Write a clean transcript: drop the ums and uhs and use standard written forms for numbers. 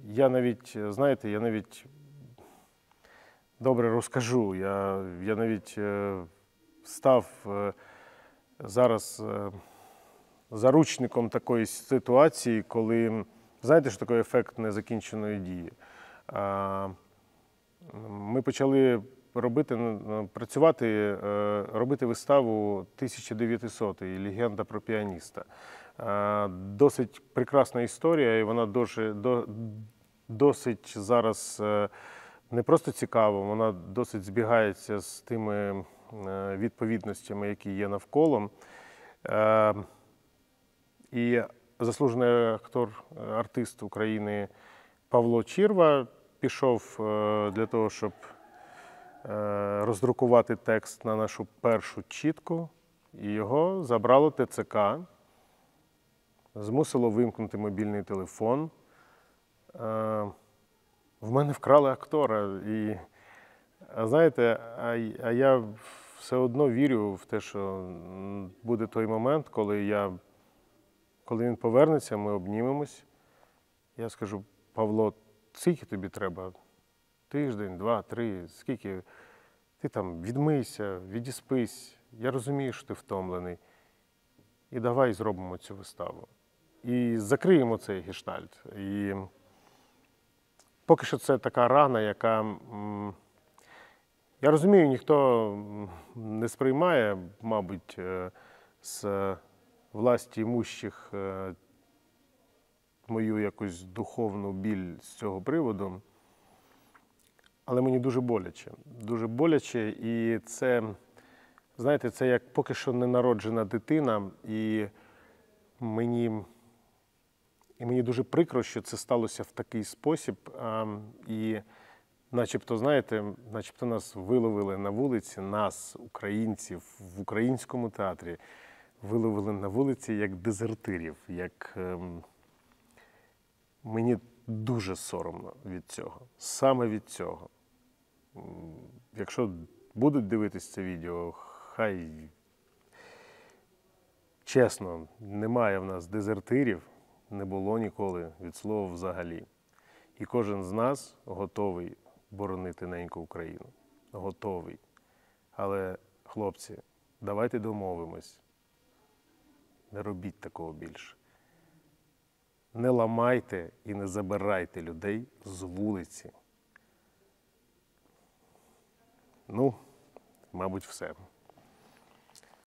Я навіть, знаєте, я навіть добре розкажу. Я навіть став зараз заручником такої ситуації, коли, знаєте, що таке ефект незакінченої дії. Ми почали працювати, робити виставу 1900-й «Легенда про піаніста». Досить прекрасна історія, і вона досить зараз не просто цікава, вона досить збігається з тими відповідностями, які є навколо. І заслужений актор, артист України Павло Чірва пішов для того, щоб роздрукувати текст на нашу першу чітку, і його забрало ТЦК, змусило вимкнути мобільний телефон. В мене вкрали актора. І, знаєте, а я все одно вірю в те, що буде той момент, коли він повернеться, ми обнімемось. Я скажу: Павло, скільки тобі треба? Тиждень, 2, 3, скільки? Ти там відмийся, відіспись. Я розумію, що ти втомлений. І давай зробимо цю виставу. І закриємо цей гештальт. І поки що це така рана, яка, я розумію, ніхто не сприймає, мабуть, з власті імущих мою якусь духовну біль з цього приводу. Але мені дуже боляче. Дуже боляче. І це, знаєте, це як поки що ненароджена дитина. І мені дуже прикро, що це сталося в такий спосіб. І начебто, знаєте, начебто нас виловили на вулиці, нас, українців, в українському театрі, виловили на вулиці як дезертирів, як... Мені дуже соромно від цього, саме від цього. Якщо будуть дивитись це відео, хай, чесно, немає в нас дезертирів, не було ніколи від слова взагалі. І кожен з нас готовий боронити неньку Україну. Готовий. Але, хлопці, давайте домовимось. Не робіть такого більше. Не ламайте і не забирайте людей з вулиці. Ну, мабуть, все.